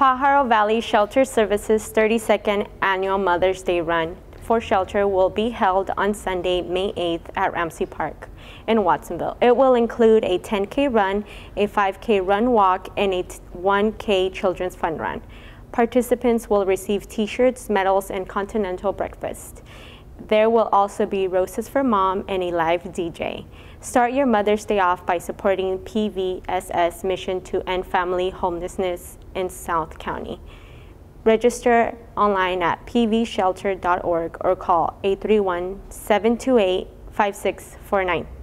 Pajaro Valley Shelter Services 32nd Annual Mother's Day Run for Shelter will be held on Sunday, May 8th at Ramsey Park in Watsonville. It will include a 10K run, a 5K run walk, and a 1K children's fun run. Participants will receive t-shirts, medals, and continental breakfast. There will also be roses for mom and a live DJ. Start your Mother's Day off by supporting PVS's mission to end family homelessness in South County. Register online at pvshelter.org or call 831-728-5649.